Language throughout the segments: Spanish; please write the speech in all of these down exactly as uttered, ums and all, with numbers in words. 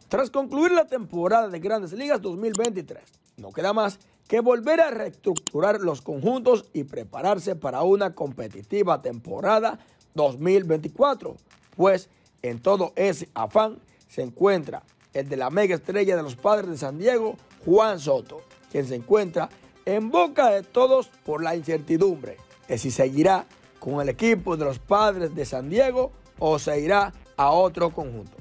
Tras concluir la temporada de Grandes Ligas dos mil veintitrés, no queda más que volver a reestructurar los conjuntos y prepararse para una competitiva temporada dos mil veinticuatro, pues en todo ese afán se encuentra el de la mega estrella de los Padres de San Diego, Juan Soto, quien se encuentra en boca de todos por la incertidumbre de si seguirá con el equipo de los Padres de San Diego o se irá a otro conjunto.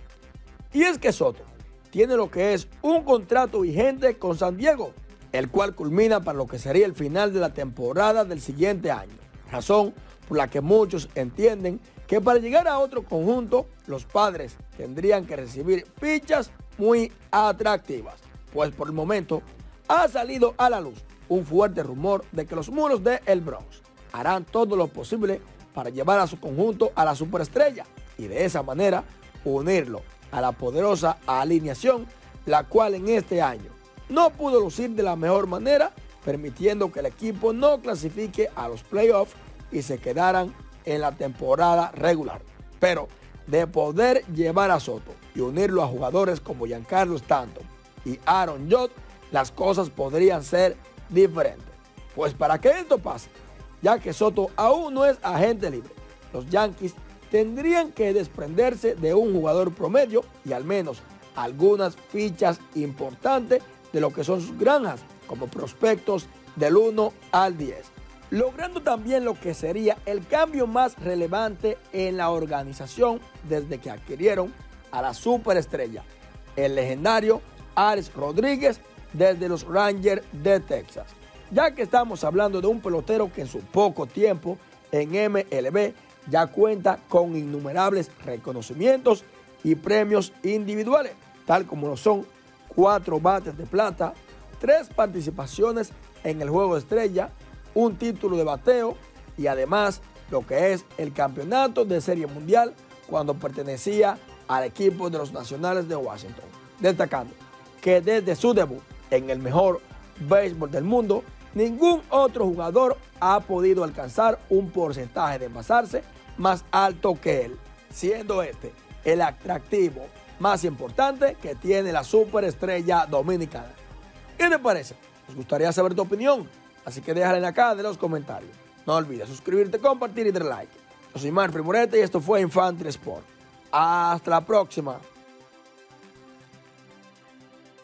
Y es que Soto tiene lo que es un contrato vigente con San Diego, el cual culmina para lo que sería el final de la temporada del siguiente año, razón por la que muchos entienden que para llegar a otro conjunto, los Padres tendrían que recibir fichas muy atractivas, pues por el momento ha salido a la luz un fuerte rumor de que los Mulos de El Bronx harán todo lo posible para llevar a su conjunto a la superestrella y de esa manera unirlo a la poderosa alineación, la cual en este año no pudo lucir de la mejor manera, permitiendo que el equipo no clasifique a los playoffs y se quedaran en la temporada regular. Pero de poder llevar a Soto y unirlo a jugadores como Giancarlo Stanton y Aaron Judge, las cosas podrían ser diferentes. Pues para que esto pase, ya que Soto aún no es agente libre, los Yankees tendrían que desprenderse de un jugador promedio y al menos algunas fichas importantes de lo que son sus granjas, como prospectos del uno al diez, logrando también lo que sería el cambio más relevante en la organización desde que adquirieron a la superestrella, el legendario Alex Rodríguez, desde los Rangers de Texas. Ya que estamos hablando de un pelotero que en su poco tiempo en M L B ya cuenta con innumerables reconocimientos y premios individuales, tal como lo son cuatro bates de plata, tres participaciones en el Juego de Estrella, un título de bateo y además lo que es el campeonato de Serie Mundial cuando pertenecía al equipo de los Nacionales de Washington. Destacando que desde su debut en el mejor béisbol del mundo, ningún otro jugador ha podido alcanzar un porcentaje de envasarse más alto que él, siendo este el atractivo más importante que tiene la superestrella dominicana. ¿Qué te parece? Nos gustaría saber tu opinión, así que déjala en la caja de los comentarios. No olvides suscribirte, compartir y dar like. Yo soy Manfred Morete y esto fue Infantry Sport. Hasta la próxima.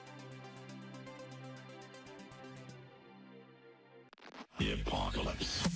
The apocalypse.